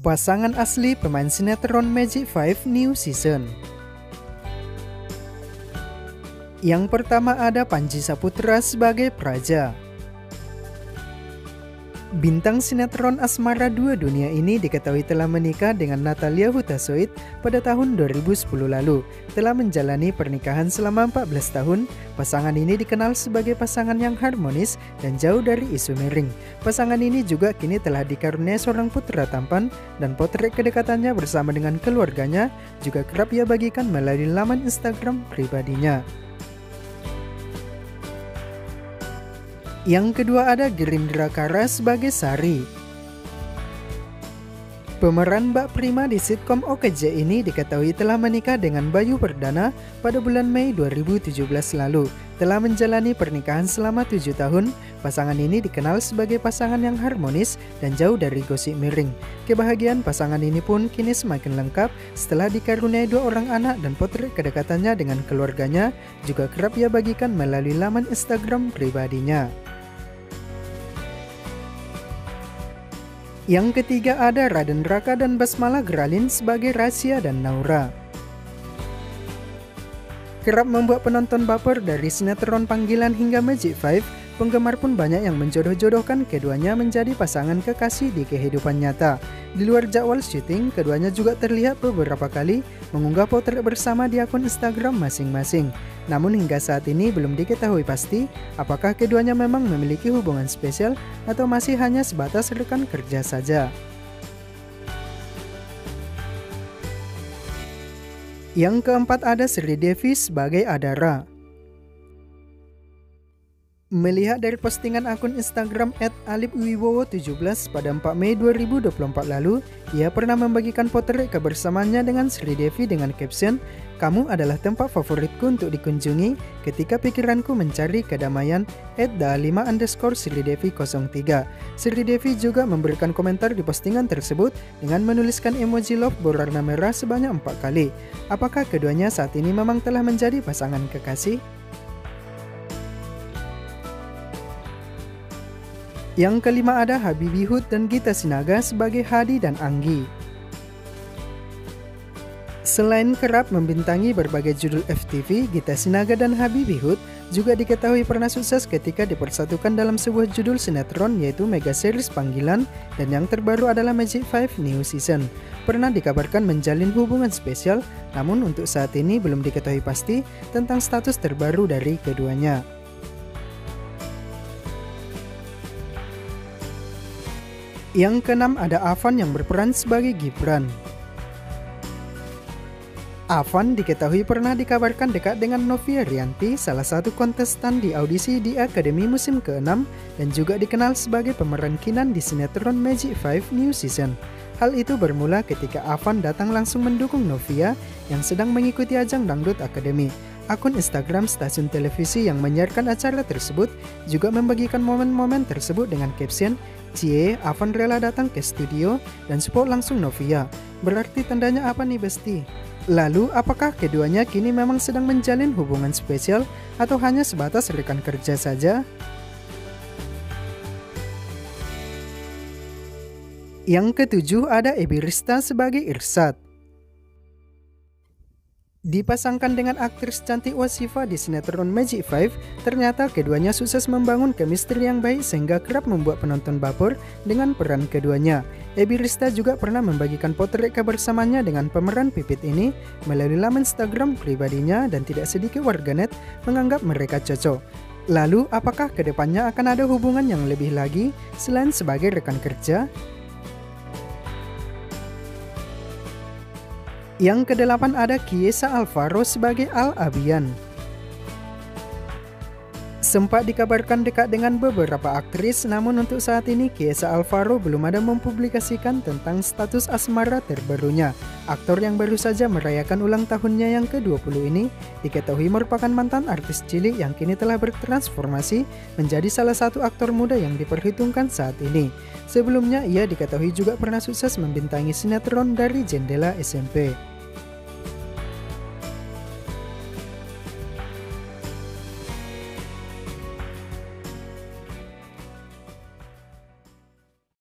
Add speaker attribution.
Speaker 1: Pasangan asli pemain sinetron Magic 5 New Season. Yang pertama ada Panji Saputra sebagai Praja. Bintang sinetron Asmara Dua Dunia ini diketahui telah menikah dengan Natalia Hutasoit pada tahun 2010 lalu. Telah menjalani pernikahan selama 14 tahun, pasangan ini dikenal sebagai pasangan yang harmonis dan jauh dari isu miring. Pasangan ini juga kini telah dikaruniai seorang putra tampan dan potret kedekatannya bersama dengan keluarganya juga kerap ia bagikan melalui laman Instagram pribadinya. Yang kedua ada Gerindra Kara sebagai Sari. Pemeran Mbak Prima di sitkom OKJ ini diketahui telah menikah dengan Bayu Perdana pada bulan Mei 2017 lalu. Telah menjalani pernikahan selama 7 tahun, pasangan ini dikenal sebagai pasangan yang harmonis dan jauh dari gosip miring. Kebahagiaan pasangan ini pun kini semakin lengkap setelah dikaruniai 2 orang anak dan potret kedekatannya dengan keluarganya juga kerap ia bagikan melalui laman Instagram pribadinya. Yang ketiga ada Raden Raka dan Basmala Gralin sebagai Rasya dan Naura. Kerap membuat penonton baper dari sinetron panggilan hingga Magic 5, penggemar pun banyak yang menjodoh-jodohkan keduanya menjadi pasangan kekasih di kehidupan nyata. Di luar jadwal syuting, keduanya juga terlihat beberapa kali mengunggah potret bersama di akun Instagram masing-masing. Namun hingga saat ini belum diketahui pasti apakah keduanya memang memiliki hubungan spesial atau masih hanya sebatas rekan kerja saja. Yang keempat ada Sri Devi sebagai Adara. Melihat dari postingan akun Instagram @alipwibowo17 pada 4 Mei 2024 lalu, ia pernah membagikan potret kebersamaannya dengan Sri Devi dengan caption, "Kamu adalah tempat favoritku untuk dikunjungi ketika pikiranku mencari kedamaian @da5_Sridevi03. Sri Devi juga memberikan komentar di postingan tersebut dengan menuliskan emoji love berwarna merah sebanyak 4 kali. Apakah keduanya saat ini memang telah menjadi pasangan kekasih? Yang kelima ada Habibie Hood dan Gita Sinaga sebagai Hadi dan Anggi. Selain kerap membintangi berbagai judul FTV, Gita Sinaga dan Habibie Hood juga diketahui pernah sukses ketika dipersatukan dalam sebuah judul sinetron yaitu mega series panggilan dan yang terbaru adalah Magic 5 New Season. Pernah dikabarkan menjalin hubungan spesial, namun untuk saat ini belum diketahui pasti tentang status terbaru dari keduanya. Yang keenam ada Avan yang berperan sebagai Gibran. Avan diketahui pernah dikabarkan dekat dengan Novia Rianti, salah satu kontestan di audisi di Akademi musim ke-6 dan juga dikenal sebagai pemeran Kinan di sinetron Magic 5 New Season. Hal itu bermula ketika Avan datang langsung mendukung Novia yang sedang mengikuti ajang Dangdut Akademi. Akun Instagram stasiun televisi yang menyiarkan acara tersebut juga membagikan momen-momen tersebut dengan caption, "Cie, Avan rela datang ke studio dan support langsung Novia. Berarti tandanya apa nih Besti?" Lalu, apakah keduanya kini memang sedang menjalin hubungan spesial atau hanya sebatas rekan kerja saja? Yang ketujuh ada Ebi Rista sebagai Irsad. Dipasangkan dengan aktris cantik Wasifa di sinetron Magic 5, ternyata keduanya sukses membangun chemistry yang baik sehingga kerap membuat penonton baper dengan peran keduanya. Ebi Rista juga pernah membagikan potret kebersamaannya dengan pemeran Pipit ini melalui laman Instagram pribadinya dan tidak sedikit warganet menganggap mereka cocok. Lalu, apakah kedepannya akan ada hubungan yang lebih lagi selain sebagai rekan kerja? Yang kedelapan ada Kiesa Alvaro sebagai Al-Abian. Sempat dikabarkan dekat dengan beberapa aktris, namun untuk saat ini Kiesa Alvaro belum ada mempublikasikan tentang status asmara terbarunya. Aktor yang baru saja merayakan ulang tahunnya yang ke-20 ini diketahui merupakan mantan artis cilik yang kini telah bertransformasi menjadi salah satu aktor muda yang diperhitungkan saat ini. Sebelumnya ia diketahui juga pernah sukses membintangi sinetron Dari Jendela SMP.